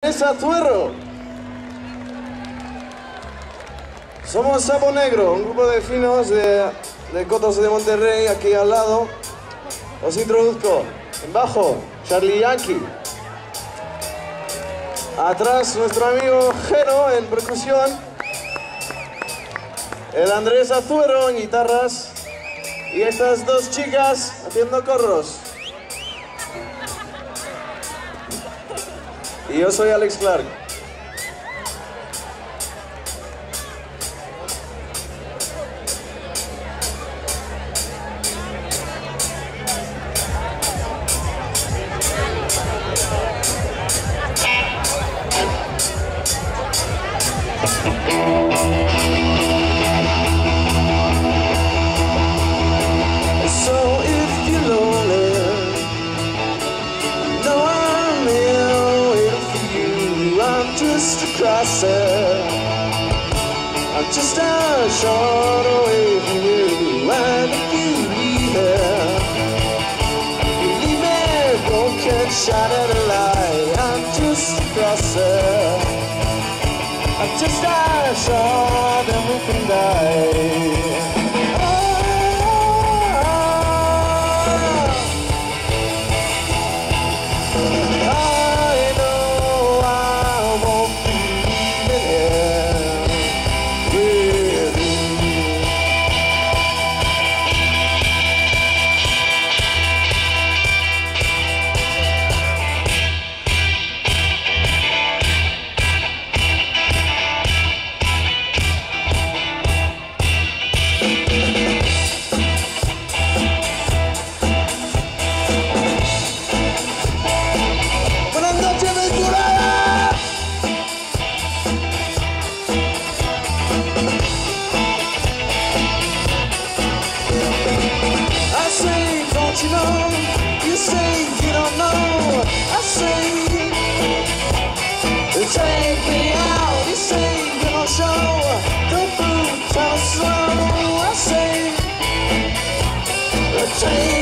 Azuero. Somos Sapo Negro, un grupo de finos de Cotos de Monterrey, aquí al lado. Os introduzco. En bajo, Charlie Yankee. Atrás, nuestro amigo Jero en percusión. El Andrés Azuero en guitarras. Y estas dos chicas haciendo corros. Y yo soy Alex Clark. I'm just a short away from you, and if you leave here, you leave me broken, shining a light. I'm just a crosser, I'm just a short, and we can die. You know, you say you don't know. I say, take me out. You say you don't show. Don't prove, tell us slow. I say, take